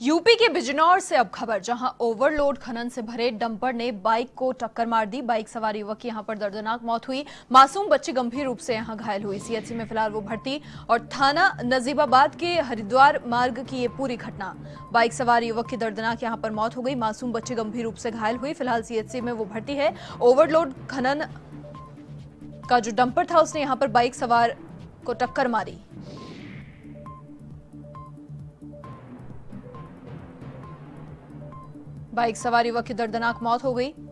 UP के बिजनौर से अब खबर, जहां ओवरलोड खनन से भरे डंपर ने बाइक को टक्कर मार दी। बाइक सवार युवक की यहां पर दर्दनाक मौत हुई। मासूम बच्ची गंभीर रूप से यहां घायल हुई। सीएचसी में फिलहाल वो भर्ती। और थाना नजीबाबाद के हरिद्वार मार्ग की ये पूरी घटना। बाइक सवार युवक की दर्दनाक यहां पर मौत हो गई। मासूम बच्ची गंभीर रूप से घायल हुई। फिलहाल सीएचसी में वो भर्ती है। ओवरलोड खनन का जो डंपर था उसने यहां पर बाइक सवार को टक्कर मारी। बाइक सवार युवक की दर्दनाक मौत हो गई।